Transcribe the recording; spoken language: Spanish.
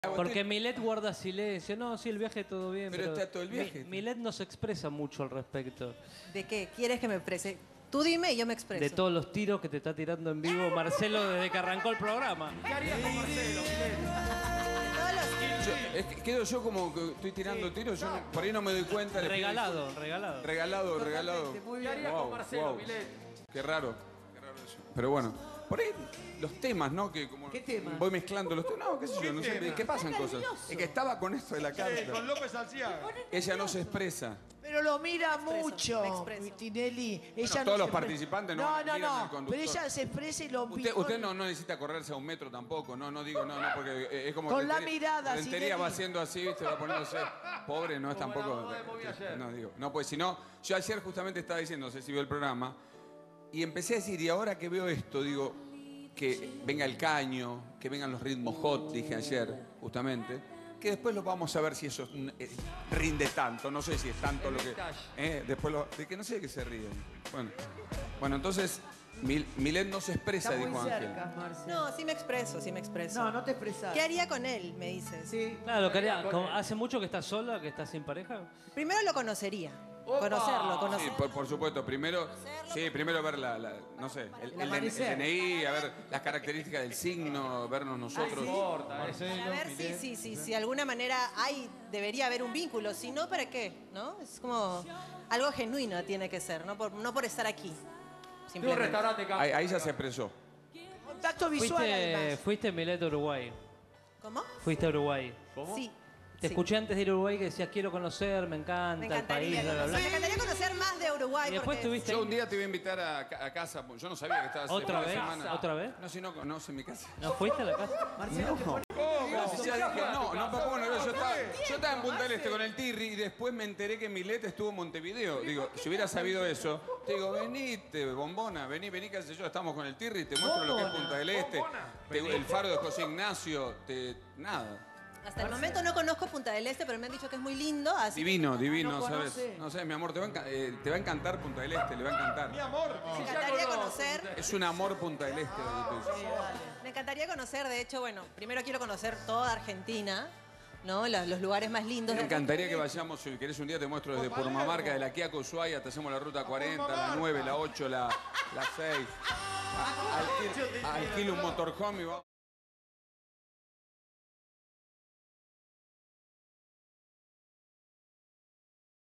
Porque Milet guarda silencio. No, sí, el viaje todo bien. Pero está todo el viaje. Milet no se expresa mucho al respecto. ¿De qué? ¿Quieres que me exprese? Tú dime y yo me expreso. De todos los tiros que te está tirando en vivo Marcelo desde que arrancó el programa. ¿Qué harías con Marcelo, Milet? Todos los... Es que quedo yo como que estoy tirando tiros, yo por ahí no me doy cuenta. Regalado. Regalado. ¿Qué harías con Marcelo, Milet? Qué raro eso. Pero bueno, por ahí los temas, ¿no? Que como ¿Qué tema? voy mezclando los temas. No, qué sé yo, no sé. ¿Qué pasan cosas? Es que estaba con esto de la carta. Con López Alciaga. Ella no se expresa. Pero lo mira me mucho, expreso. Tinelli. Ella Todos no los se expresa. participantes no No, miran al conductor. pero ella se expresa y lo Usted no necesita correrse a un metro tampoco, no digo, no, porque es como... Con la Rentería- mirada, Rentería va Tinelli. haciendo así, ¿viste? Va poniéndose pobre, no es Como tampoco... la boda de Bobby ayer. No, digo, no, pues si no... Yo ayer justamente estaba diciendo, no sé si vio el programa, y empecé a decir, y ahora que veo esto, digo, que venga el caño, que vengan los ritmos hot, dije ayer, justamente, que después lo vamos a ver si eso rinde tanto, no sé si es tanto lo que... después de que no sé de qué se ríen. Bueno, entonces, Milet no se expresa, Está muy dijo Ángel. cerca, Marce. No, sí me expreso, sí me expreso. No, no te expresas. ¿Qué haría con él, me dices? Sí. Claro, quería, ¿hace mucho que estás sola, que estás sin pareja? Primero lo conocería. Opa. Conocerlo. Sí, por supuesto. Primero ver no sé, el amanecer. DNI, a ver las características del signo, vernos nosotros. ¿sí? Importa, A ver si de alguna manera debería haber un vínculo. Si no, ¿para qué? ¿No? Es como algo genuino tiene que ser, no por estar aquí. De un Simplemente. restaurante acá. Ahí ya se expresó. Contacto visual además. Fuiste Milet a Uruguay. ¿Cómo? Fuiste a Uruguay. ¿Cómo? Sí. Te escuché antes de ir a Uruguay que decías quiero conocer, me encanta, Me el país, encantaría, bla, bla, bla. me encantaría conocer más de Uruguay. Y después porque tuviste... Yo un día te voy a invitar a casa, yo no sabía que estabas ¿Otra el fin de vez? semana. ¿Otra vez? No, si no conoce mi casa. ¿No fuiste a la casa? Marcelo, te pone- Si ya dije, yo estaba en Punta del Este con el Tirri y después me enteré que Milet estuvo en Montevideo. Digo, si hubiera sabido eso, te digo, venite, bombona, vení, qué sé yo, estamos con el Tirri, te muestro lo que es Punta del Este, el faro de José Ignacio, nada. hasta el momento no conozco Punta del Este, pero me han dicho que es muy lindo. Así Divino, No ¿sabes? conoce. No sé, mi amor, te va a encantar Punta del Este, le va a encantar. Mi amor. me encantaría conocer. Es un amor Punta del Este lo que tú dices. Me encantaría conocer, de hecho, bueno, primero quiero conocer toda Argentina, ¿no? Los lugares más lindos. Me encantaría que vayamos, si querés un día te muestro desde Purmamarca, de la Quiaco Ushuaia, te hacemos la ruta 40, la 9, la 8, la 6. Alquilo un motorhome y vamos.